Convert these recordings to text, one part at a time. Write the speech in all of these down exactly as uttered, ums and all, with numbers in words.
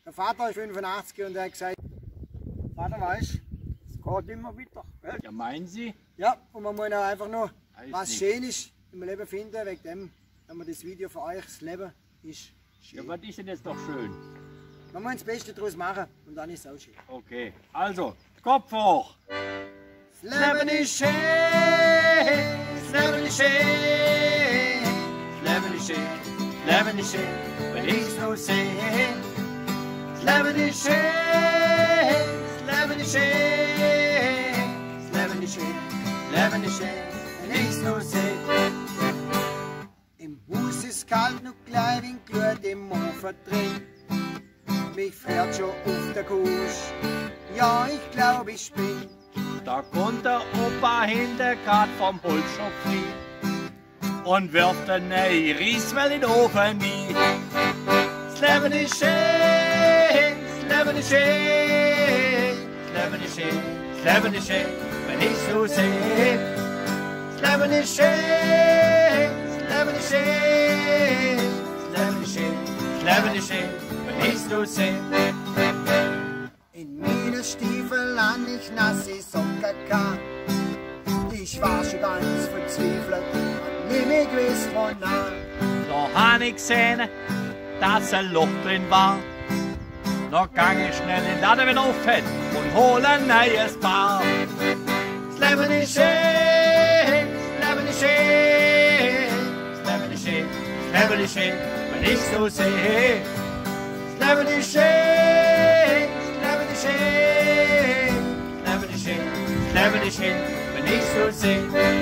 Der Vater ist fünfundachtzig und er hat gesagt, Vater, weißt du, es geht immer weiter. Gell? Ja, meinen Sie? Ja, und man muss auch einfach nur Weiß was nicht. Schönes im Leben finden, wegen dem, wenn man das Video für euch, das Leben ist schön. Ja, was ist denn jetzt doch schön? Man muss das Beste daraus machen und dann ist es auch schön. Okay, also, Kopf hoch! Das Leben ist schön, das Leben ist schön, Das Leben ist schön, das Leben ist schön, wenn ich's nur sehe. das Leben ist schön, das Leben ist schön, das Leben ist schön, Das Leben ist schön, wenn ich's nur sehe. Im Haus ist kalt, noch gleich in Glut im Ofen drin. Mich friert schon auf der Kusch, ja, ich glaub, ich bin. da kommt der Opa hinter grad vom Holzschopf rein und wirft eine neue Rieswell in den Ofen rein. Das Leben ist schön, das Leben ist schön, Das Leben ist schön, das Leben ist schön, wenn ich's nur sehe. das Leben ist schön, das Leben ist schön, Das Leben ist schön, das Leben ist schön, wenn ich's nur sehe. in meine Stiefel an ich nasse Socken kann. Ich war schon ganz verzweifelt, hab nie mehr gewusst von nah. Da hab ich gesehen, dass ein Loch drin war. Da gang ich schnell in den Laden wieder auf und hol ein neues Paar. Das Leben ist schön, das Leben ist schön, Das Leben ist schön, das Leben ist schön, wenn ich so sehe. das Leben ist schön, das Leben ist schön. Das Leben ist schön, das Leben ist schön, wenn ich so sehe.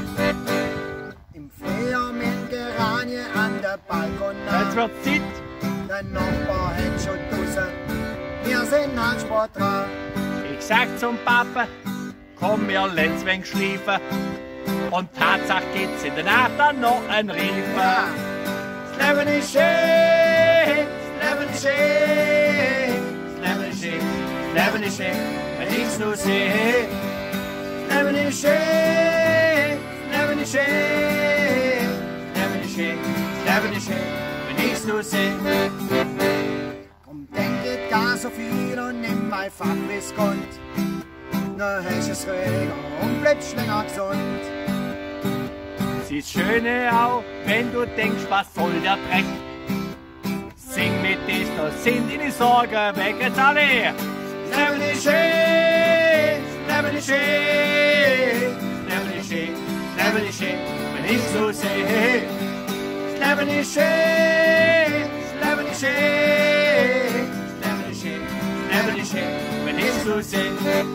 Im Frühjahr mit Geranie an der Jetzt Balkon. wird Zeit, Der Nachbar hat schon draußen, wir sind Handsport dran. ich sag zum Papa, komm wir let's wenig schliefen. Und Tatsache geht's in der Nacht dann noch ein Riefen. Ja. Das Leben ist schön, das Leben ist schön, Das Leben ist schön, das Leben ist schön, wenn ich's nur sehe. das Leben ist schön, das Leben ist schön. Das Leben ist schön, das Leben ist schön, wenn ich's nur sehe. Komm, denk nicht gar so viel und nimm einfach wie's kommt. Dann hast es ruhiger und bleibst länger gesund. Siehst Schöne auch, wenn du denkst, was soll der Dreck? Sing mit dies, da sind die Sorgen weg, jetzt alle. Das Leben ist schön, das Leben ist schön. Das Leben ist schön, das Leben ist schön, wenn ich's so sehe. Das Leben ist schön, das Leben ist schön. Das Leben ist schön, das Leben ist schön, wenn ich's so sehe.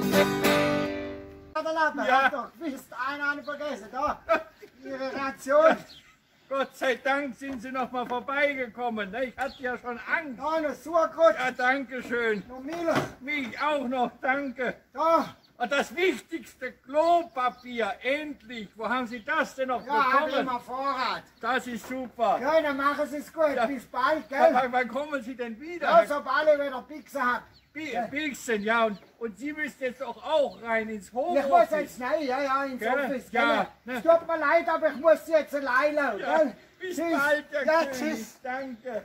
Der Lappen, Ja. hab doch gewusst, einer hat vergessen, da, Ihre Ration. Gott sei Dank sind Sie noch mal vorbeigekommen. Ich hatte ja schon Angst. Da noch Sauerkraut, Ja, danke schön. noch Milch, Mich auch noch, danke. da. Und das wichtigste Klopapier, endlich. Wo haben Sie das denn noch Ja, hab ich bekommen? immer Vorrat. Das ist super. Ja, dann machen Sie es gut, Ja. bis bald, Ja, gell? wann, wann kommen Sie denn wieder? Ja, sobald ich wieder Pixel hab. Bi- Bilksen, ja, und, und Sie müssen jetzt doch auch rein ins Ich muss Homeoffice. jetzt nein, ja, ja, ins Gell? Office, Ja, gell? ne? Es tut mir leid, aber ich muss jetzt allein laufen, Ja, gell? bis Tschüss. bald, Herr Ja, König. tschüss. Danke.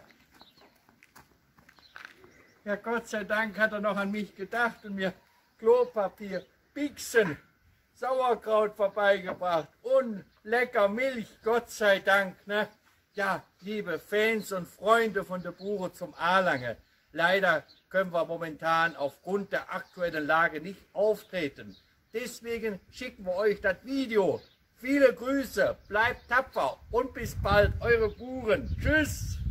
Ja, Gott sei Dank hat er noch an mich gedacht und mir Klopapier, Pixen, Sauerkraut vorbeigebracht und lecker Milch, Gott sei Dank. Ne? Ja, liebe Fans und Freunde von der Buche zum Erlangen, leider können wir momentan aufgrund der aktuellen Lage nicht auftreten. Deswegen schicken wir euch das Video. Viele Grüße, bleibt tapfer und bis bald, eure Buren. Tschüss!